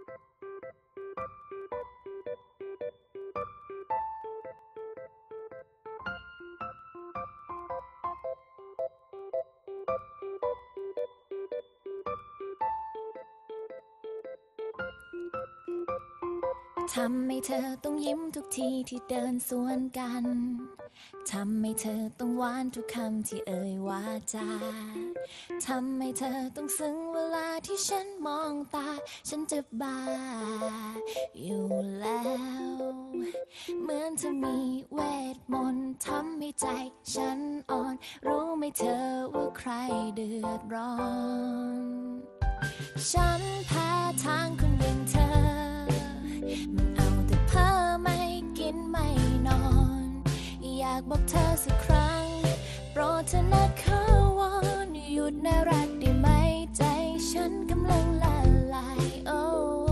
ทำให้เธอต้องยิ้มทุกทีที่เดินสวนกันทำให้เธอต้องหวานทุกคำที่เอ่ยวาจาทำให้เธอต้องซึ้งเวลาที่ฉันมองตาฉันจะบ้าอยู่แล้วเหมือนเธอมีเวทมนต์ทำให้ใจฉันอ่อนรู้ไหมเธอว่าใครเดือดร้อนฉันแพ้ทางคนอย่างเธอมันเอาแต่เพ้อไม่กินไม่นอนอยากบอกเธอสักครั้งโปรดเธอนะขอวอนหยุดน่ารักได้ไหมใจฉันกำลังละลายโอ้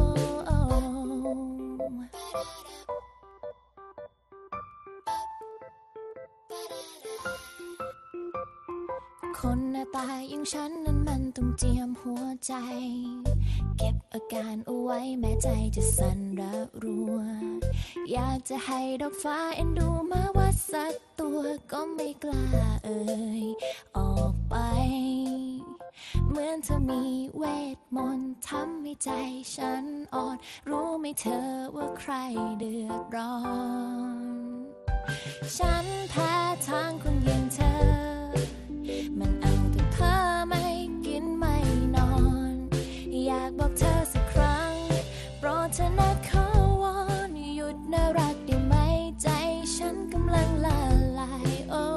คนหน้าตาอย่างฉันนั้นมันต้องเจียมหัวใจเก็บอาการเอาไว้แม้ใจจะสั่นระรัวอยากจะให้ดอกฟ้าเอ็นดูมาว่าสักตัวก็ไม่กล้าเอ่ยออกไปเหมือนเธอมีเวทมนต์ทำให้ใจฉันอ่อนรู้ไหมเธอว่าใครเดือดร้อนฉันแพ้ทางคนอย่างเธอมันเอาแต่เพ้อไม่กินไม่นอนอยากบอกเธอสักครั้งโปรดเธอนะขอวอนหยุดน่ารักได้ไหมใจฉันกำลังละลายโอ้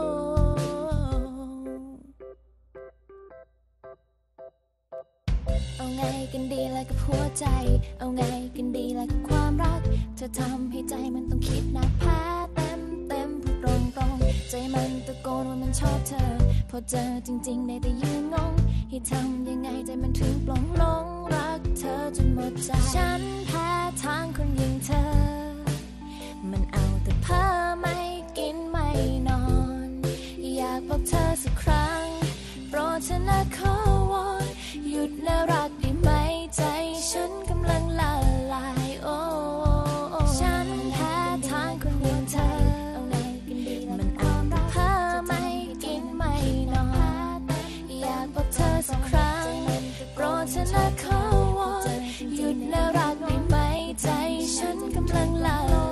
เอาไงกันดีล่ะกับหัวใจเอาไงกันดีล่ะกับความรักเธอทำให้ใจมันต้องคิดหนักแพ้เต็มพูดตรงใจมันตะโกนว่ามันชอบเธอพอเจอจริงๆได้แต่ยืนงงให้ทำยังไงใจมันถึงปลงลงรักเธอจนหมดใจฉันแพ้ทางคนอย่างเธอมันเอาแต่เพ้อไม่กินไม่นอนอยากบอกเธอสักครั้งโปรดเธอนะขอวอนหยุดน่ารักได้ไหมใจฉันกำลังละลายโอ้ฉันแพ้ทางคนอย่างเธอเอาไงกันดีมันเอาแต่เพ้อไม่กินไม่นอนอยากบอกเธอสักครั้งโปรดเธอนะขอวอนหยุดน่ารักได้ไหมใจฉันกำลังละลาย